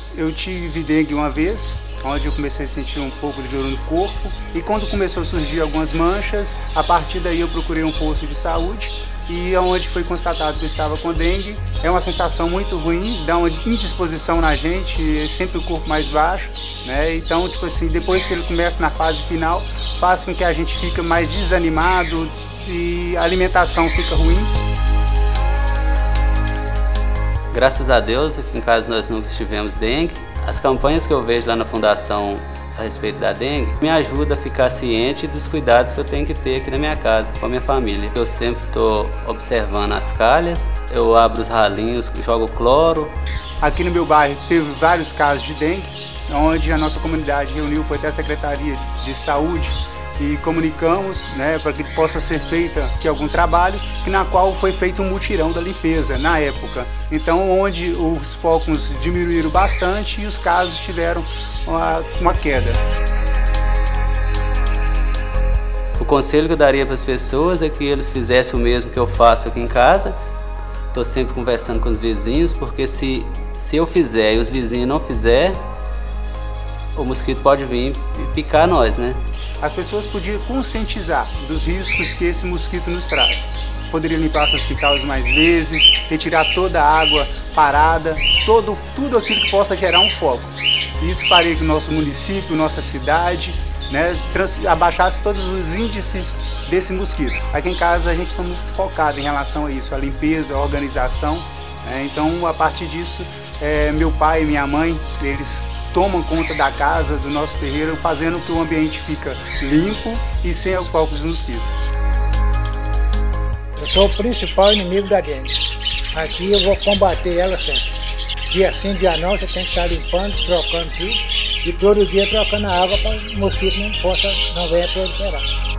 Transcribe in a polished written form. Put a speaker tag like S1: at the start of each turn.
S1: eu tive dengue uma vez, onde eu comecei a sentir um pouco de dor no corpo, e quando começou a surgir algumas manchas, a partir daí eu procurei um posto de saúde e onde foi constatado que eu estava com dengue. É uma sensação muito ruim, dá uma indisposição na gente, sempre o corpo mais baixo, né? Então, tipo assim, depois que ele começa na fase final, faz com que a gente fique mais desanimado e a alimentação fica ruim.
S2: Graças a Deus, aqui em casa nós nunca tivemos dengue. As campanhas que eu vejo lá na Fundação a respeito da dengue me ajudam a ficar ciente dos cuidados que eu tenho que ter aqui na minha casa, com a minha família. Eu sempre estou observando as calhas, eu abro os ralinhos, jogo cloro.
S1: Aqui no meu bairro teve vários casos de dengue, onde a nossa comunidade reuniu, foi até a Secretaria de Saúde, e comunicamos, né, para que possa ser feita aqui algum trabalho, na qual foi feito um mutirão da limpeza na época. Então, onde os focos diminuíram bastante e os casos tiveram uma queda.
S2: O conselho que eu daria para as pessoas é que eles fizessem o mesmo que eu faço aqui em casa. Estou sempre conversando com os vizinhos, porque se eu fizer e os vizinhos não fizerem, o mosquito pode vir e picar nós, né?
S1: As pessoas podiam conscientizar dos riscos que esse mosquito nos traz. Poderia limpar seus quintais mais vezes, retirar toda a água parada, tudo aquilo que possa gerar um foco. Isso faria que o nosso município, nossa cidade, né, abaixasse todos os índices desse mosquito. Aqui em casa a gente está muito focado em relação a isso, a limpeza, a organização. Né? Então, a partir disso, meu pai e minha mãe, eles tomam conta da casa, do nosso terreiro, fazendo que o ambiente fica limpo e sem os focos de mosquito.
S3: Eu sou o principal inimigo da dengue. Aqui eu vou combater ela sempre. Dia sim, dia não, você tem que estar limpando, trocando tudo. E todo dia trocando a água para o mosquito não venha proliferar.